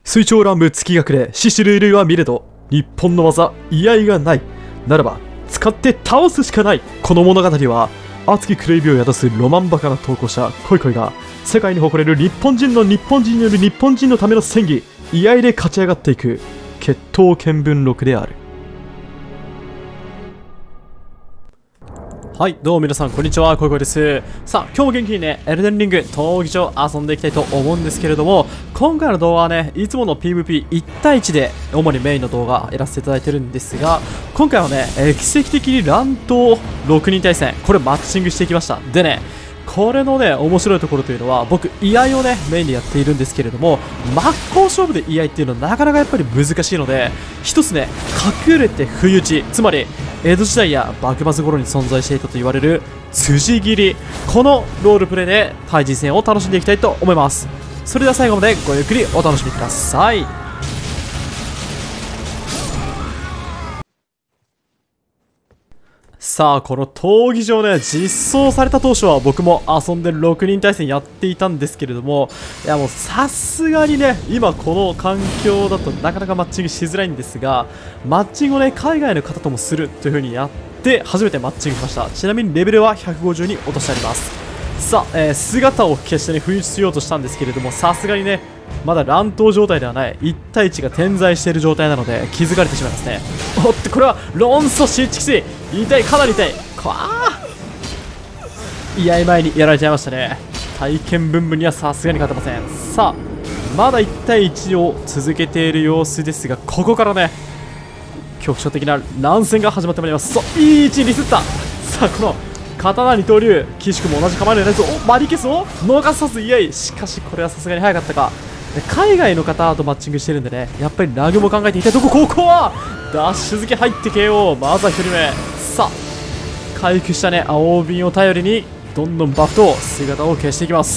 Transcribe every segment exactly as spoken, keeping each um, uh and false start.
水上乱舞月隠れ獅子類類は見れど日本の技居合がないならば使って倒すしかない。この物語は熱き狂い火を宿すロマンバカな投稿者恋恋が世界に誇れる日本人の日本人による日本人のための戦技居合で勝ち上がっていく決闘見聞録である。はい、どうも皆さん、こんにちは、こいこいです。さあ、今日も元気にね、エルデンリング闘技場遊んでいきたいと思うんですけれども、今回の動画はね、いつもの ピーブイピーいち 対いちで、主にメインの動画やらせていただいてるんですが、今回はね、えー、奇跡的に乱闘ろくにん対戦、これマッチングしていきました。でね、これのね、面白いところというのは、僕、居合をね、メインでやっているんですけれども、真っ向勝負で居合っていうのはなかなかやっぱり難しいので、一つね、隠れて不意打ち、つまり、江戸時代や幕末頃に存在していたと言われる辻斬り、このロールプレイで対峙戦を楽しんでいきたいと思います。それでは最後までごゆっくりお楽しみください。さあ、この闘技場ね、実装された当初は僕も遊んでろくにん対戦やっていたんですけれども、いやもうさすがにね、今この環境だとなかなかマッチングしづらいんですが、マッチングをね、海外の方ともするという風にやって初めてマッチングしました。ちなみにレベルはひゃくごじゅうに落としてあります。さあ、えー、姿を消してね、不意打ちしようとしたんですけれども、さすがにね、まだ乱闘状態ではないいち対いちが点在している状態なので気づかれてしまいますね。おっと、これは論争しちきつい、痛い、かなり痛い。こわー、居合前にやられちゃいましたね。体験ブンブンにはさすがに勝てません。さあ、まだいち対いちを続けている様子ですが、ここからね、局所的な乱戦が始まってまいります。そう、いい位置にリスった。さあ、この刀二刀流、岸君も同じ構えのやつをマリケスを逃さず居合。しかしこれはさすがに早かったか。海外の方とマッチングしてるんでね、やっぱりラグも考えていたいとこ。ここはダッシュ付け入って ケーオー。 まずはひとりめ。さあ、回復したね青瓶を頼りにどんどんバフと姿を消していきます。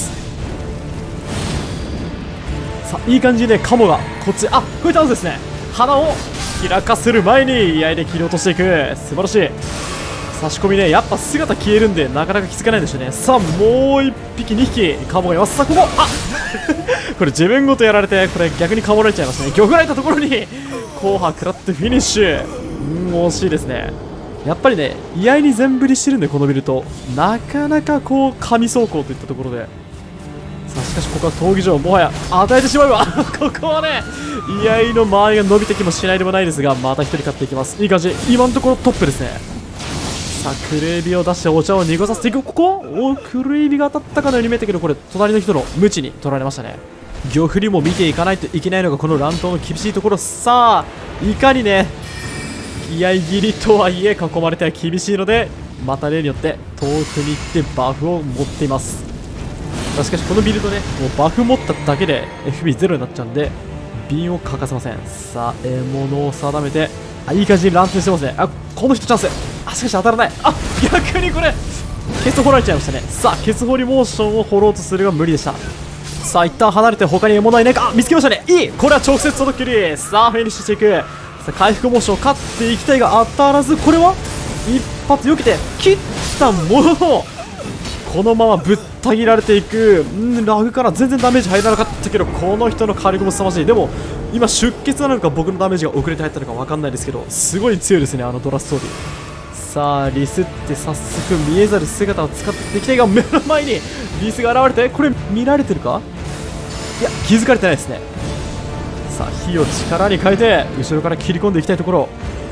さあ、いい感じにね、カモがこっち、あ、こういったはずですね。鼻を開かせる前に居合で切り落としていく。素晴らしい。差し込みね、やっぱ姿消えるんでなかなか気づかないんでしょうね。さあ、もういっぴきにひきカモがいます。さあ、ここ、あこれ自分ごとやられて、これ逆にかもられちゃいましたね。玉られたところに後半食らってフィニッシュ。うん、惜しいですね。やっぱりね、居合に全振りしてるんで、このビルとなかなかこう神走行といったところで、さあ、しかしここは闘技場もはや与えてしまえばここはね、居合の周りが伸びてきもしないでもないですが、またひとり勝っていきます。いい感じ、今のところトップですね。さあ、クレイビを出してお茶を濁させていく。ここおクレイビが当たったかのように見えたけど、これ隣の人の無知に取られましたね。魚振りも見ていかないといけないのがこの乱闘の厳しいところ。さあ、いかにね、居合切りとはいえ囲まれては厳しいので、また例によって遠くに行ってバフを持っています。しかしこのビルドね、もうバフ持っただけで エフピーゼロ になっちゃうんで瓶を欠かせません。さあ、獲物を定めて、あ、いい感じに乱戦してますね。あ、この人チャンス。あ、しかし当たらない。あ、逆にこれケツ掘られちゃいましたね。さあ、ケツ掘りモーションを掘ろうとするが無理でした。さあ、一旦離れて他に獲物はいないか。あ、見つけましたね。いい、これは直接届けり。さあ、フィニッシュしていく。さあ、回復モーションを勝っていきたいが当たらず、これは一発避けて切ったものの、このままぶった切られていく。ん、ラグから全然ダメージ入らなかったけど、この人の火力も凄まじい。でも今出血なのか僕のダメージが遅れて入ったのか分かんないですけど、すごい強いですね、あのドラストーリー。さあ、リスって早速見えざる姿を使っていきたいが、目の前にリスが現れて、これ見られてるか。いや、気づかれてないですね。さあ、火を力に変えて後ろから切り込んでいきたいところ。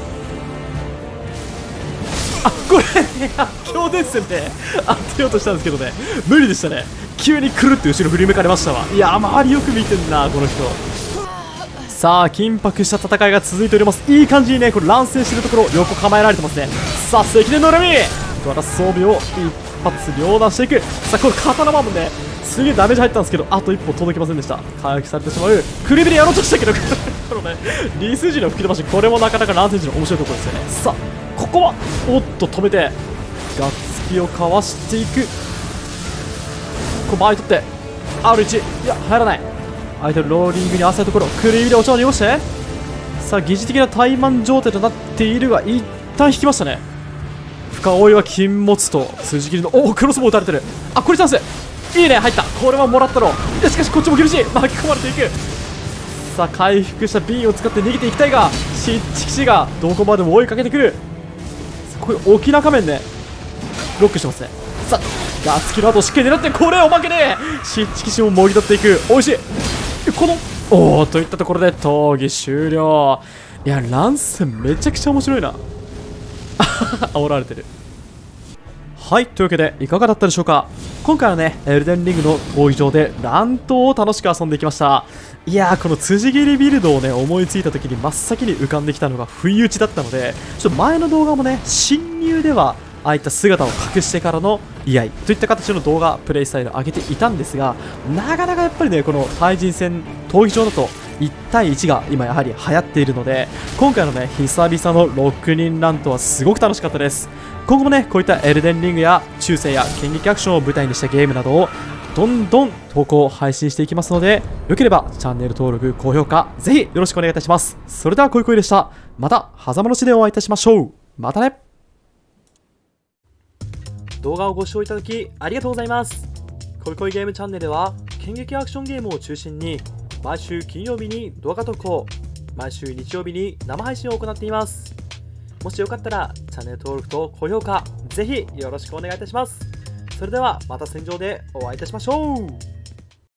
あ、これ強電線で当てようとしたんですけどね、無理でしたね。急にくるって後ろ振り向かれましたわ。いや、周りよく見てんなこの人。さあ、緊迫した戦いが続いております。いい感じにね、これ乱戦してるところ横構えられてますね。さあ、関根の恨みドラス装備を一発両断していく。さあ、これ刀マンもね、すげえダメージ入ったんですけど、あと一歩届きませんでした。回復されてしまう。クリビでやろうとしたけどこのね、リス時の吹き飛ばし、これもなかなか乱戦時の面白いところですよね。さあ、ここはおっと止めてガッツキをかわしていく。こう前取って アールワン、 いや入らない。相手のローリングに合わせたところ、クリビでお茶を濁して、さあ、疑似的な怠慢状態となっているが一旦引きましたね。深追いは禁物と筋切りの、おお、クロスボウ打たれてる。あ、これチャンス。いいね、入った。これはもらったろう。いや、しかしこっちも厳しい。巻き込まれていく。 さあ回復した瓶を使って逃げていきたいが、シッチキシがどこまでも追いかけてくる。これ大きな仮面でロックしてますね。さあガッツキの後しっかり狙って、これおまけでシッチキシももぎ取っていく。おいしい。このおおといったところで闘技終了。いや乱戦めちゃくちゃ面白いな。煽られてる。はい、というわけでいかがだったでしょうか。今回はねエルデンリングの闘技場で乱闘を楽しく遊んできました。いやーこの辻切りビルドをね思いついた時に真っ先に浮かんできたのが不意打ちだったので、ちょっと前の動画もね侵入ではああいった姿を隠してからの居合といった形の動画プレイスタイルを上げていたんですが、なかなかやっぱりねこの対人戦闘技場だといち対いちが今やはり流行っているので、今回のね久々のろくにん乱闘はすごく楽しかったです。今後もねこういったエルデンリングや中世や剣撃アクションを舞台にしたゲームなどをどんどん投稿配信していきますので、よければチャンネル登録高評価ぜひよろしくお願いいたします。それではこいこいでした。また狭間の地でお会いいたしましょう。またね。動画をご視聴いただきありがとうございます。こいこいゲームチャンネルでは剣撃アクションゲームを中心に毎週金曜日に動画投稿、毎週日曜日に生配信を行っています。もしよかったらチャンネル登録と高評価ぜひよろしくお願いいたします。それではまた戦場でお会いいたしましょう。